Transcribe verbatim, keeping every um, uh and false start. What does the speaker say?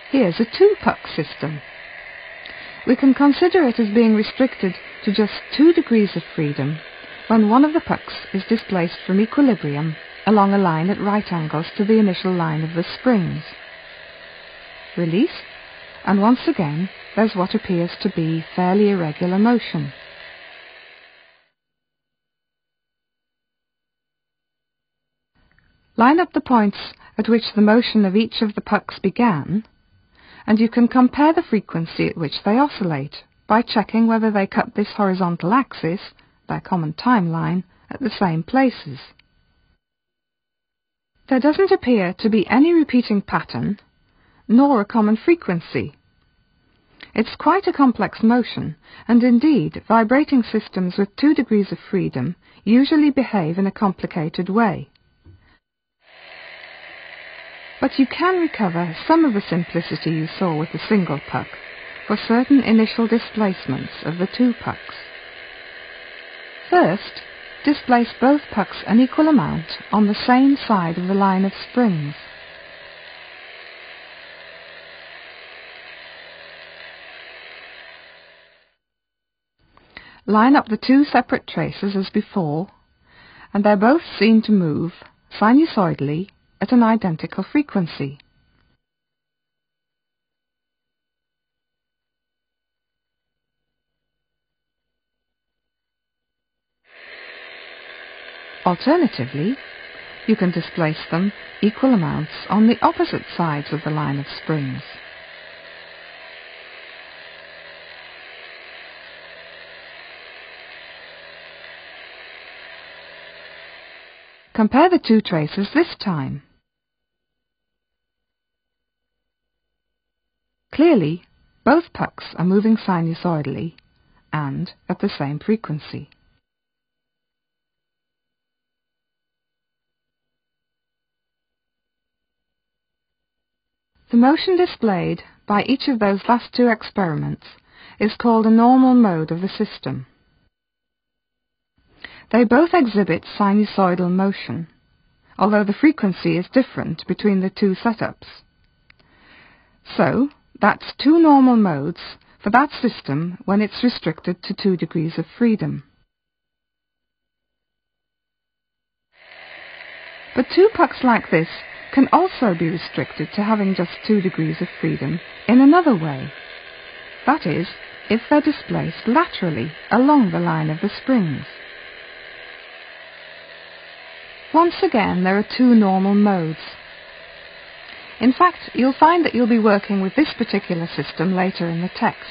Here's a two-puck system. We can consider it as being restricted to just two degrees of freedom when one of the pucks is displaced from equilibrium along a line at right angles to the initial line of the springs. Release, and once again there's what appears to be fairly irregular motion. Line up the points at which the motion of each of the pucks began, and you can compare the frequency at which they oscillate by checking whether they cut this horizontal axis, their common timeline, at the same places. There doesn't appear to be any repeating pattern, nor a common frequency. It's quite a complex motion, and indeed vibrating systems with two degrees of freedom usually behave in a complicated way. But you can recover some of the simplicity you saw with the single puck for certain initial displacements of the two pucks. First, displace both pucks an equal amount on the same side of the line of springs. Line up the two separate traces as before, and they're both seen to move sinusoidally at an identical frequency. Alternatively, you can displace them equal amounts on the opposite sides of the line of springs. Compare the two traces this time. Clearly, both pucks are moving sinusoidally and at the same frequency. The motion displayed by each of those last two experiments is called a normal mode of the system. They both exhibit sinusoidal motion, although the frequency is different between the two setups. So, that's two normal modes for that system when it's restricted to two degrees of freedom. But two pucks like this can also be restricted to having just two degrees of freedom in another way. That is, if they're displaced laterally along the line of the springs. Once again, there are two normal modes. In fact, you'll find that you'll be working with this particular system later in the text.